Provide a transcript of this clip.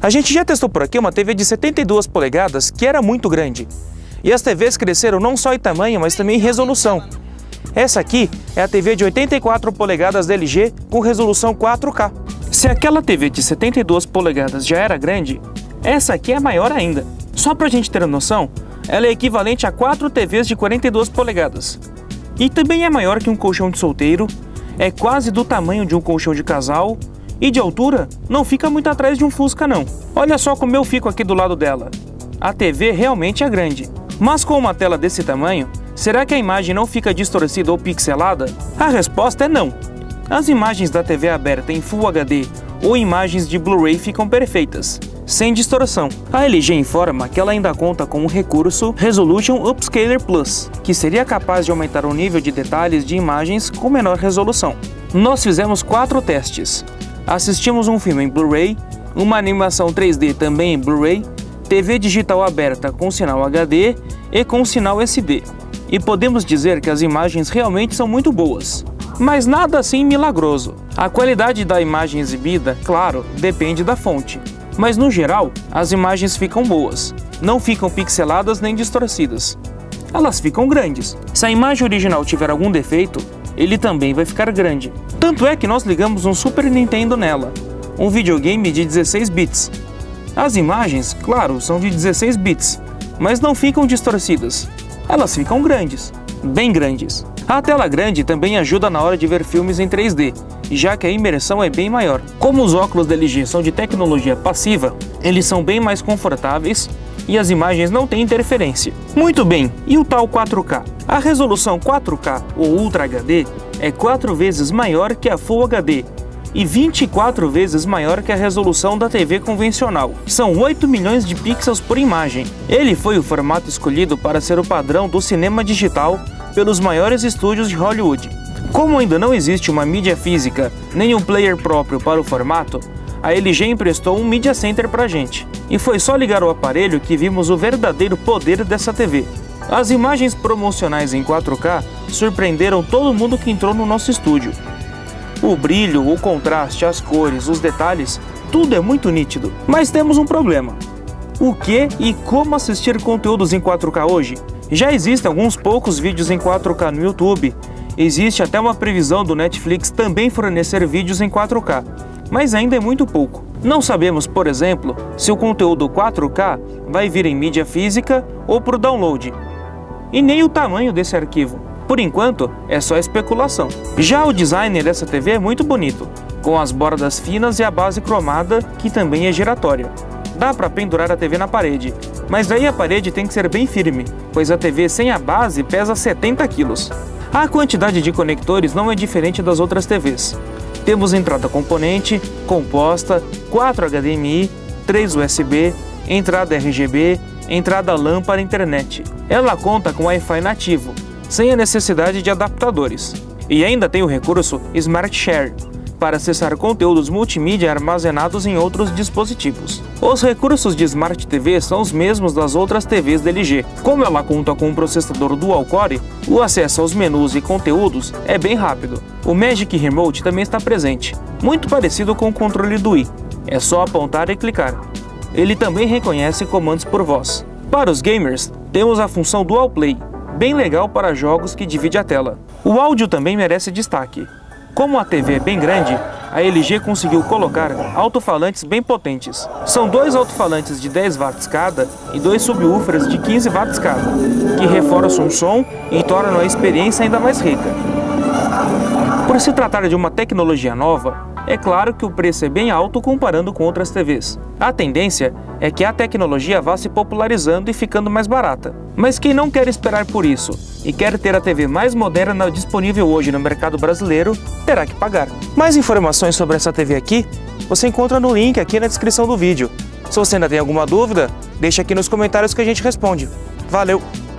A gente já testou por aqui uma TV de 72 polegadas que era muito grande. E as TVs cresceram não só em tamanho, mas também em resolução. Essa aqui é a TV de 84 polegadas da LG com resolução 4K. Se aquela TV de 72 polegadas já era grande, essa aqui é maior ainda. Só pra gente ter uma noção, ela é equivalente a 4 TVs de 42 polegadas. E também é maior que um colchão de solteiro, é quase do tamanho de um colchão de casal e de altura não fica muito atrás de um Fusca não. Olha só como eu fico aqui do lado dela. A TV realmente é grande, mas com uma tela desse tamanho, será que a imagem não fica distorcida ou pixelada? A resposta é não. As imagens da TV aberta em Full HD ou imagens de Blu-ray ficam perfeitas, sem distorção. A LG informa que ela ainda conta com o recurso Resolution Upscaler Plus, que seria capaz de aumentar o nível de detalhes de imagens com menor resolução. Nós fizemos 4 testes. Assistimos um filme em Blu-ray, uma animação 3D também em Blu-ray, TV digital aberta com sinal HD e com sinal SD. E podemos dizer que as imagens realmente são muito boas. Mas nada assim milagroso. A qualidade da imagem exibida, claro, depende da fonte. Mas no geral, as imagens ficam boas. Não ficam pixeladas nem distorcidas. Elas ficam grandes. Se a imagem original tiver algum defeito, ele também vai ficar grande. Tanto é que nós ligamos um Super Nintendo nela, um videogame de 16 bits. As imagens, claro, são de 16 bits, mas não ficam distorcidas. Elas ficam grandes, bem grandes. A tela grande também ajuda na hora de ver filmes em 3D, já que a imersão é bem maior. Como os óculos da LG são de tecnologia passiva, eles são bem mais confortáveis e as imagens não têm interferência. Muito bem, e o tal 4K? A resolução 4K ou Ultra HD é 4 vezes maior que a Full HD e 24 vezes maior que a resolução da TV convencional. São 8 milhões de pixels por imagem. Ele foi o formato escolhido para ser o padrão do cinema digital pelos maiores estúdios de Hollywood. Como ainda não existe uma mídia física nem um player próprio para o formato, a LG emprestou um Media Center pra gente. E foi só ligar o aparelho que vimos o verdadeiro poder dessa TV. As imagens promocionais em 4K surpreenderam todo mundo que entrou no nosso estúdio. O brilho, o contraste, as cores, os detalhes, tudo é muito nítido. Mas temos um problema. O que e como assistir conteúdos em 4K hoje? Já existem alguns poucos vídeos em 4K no YouTube. Existe até uma previsão do Netflix também fornecer vídeos em 4K, mas ainda é muito pouco. Não sabemos, por exemplo, se o conteúdo 4K vai vir em mídia física ou por download. E nem o tamanho desse arquivo. Por enquanto, é só especulação. Já o design dessa TV é muito bonito, com as bordas finas e a base cromada, que também é giratória. Dá para pendurar a TV na parede, mas daí a parede tem que ser bem firme, pois a TV sem a base pesa 70 kg. A quantidade de conectores não é diferente das outras TVs. Temos entrada componente, composta, 4 HDMI, 3 USB, entrada RGB, entrada LAN para internet. Ela conta com Wi-Fi nativo, sem a necessidade de adaptadores. E ainda tem o recurso Smart Share, para acessar conteúdos multimídia armazenados em outros dispositivos. Os recursos de Smart TV são os mesmos das outras TVs da LG. Como ela conta com um processador dual-core, o acesso aos menus e conteúdos é bem rápido. O Magic Remote também está presente, muito parecido com o controle do Wii. É só apontar e clicar. Ele também reconhece comandos por voz. Para os gamers, temos a função Dual Play, bem legal para jogos que divide a tela. O áudio também merece destaque. Como a TV é bem grande, a LG conseguiu colocar alto-falantes bem potentes. São 2 alto-falantes de 10 watts cada e 2 subwoofers de 15 watts cada, que reforçam o som e tornam a experiência ainda mais rica. Por se tratar de uma tecnologia nova, é claro que o preço é bem alto comparando com outras TVs. A tendência é que a tecnologia vá se popularizando e ficando mais barata. Mas quem não quer esperar por isso e quer ter a TV mais moderna disponível hoje no mercado brasileiro, terá que pagar. Mais informações sobre essa TV aqui, você encontra no link aqui na descrição do vídeo. Se você ainda tem alguma dúvida, deixa aqui nos comentários que a gente responde. Valeu!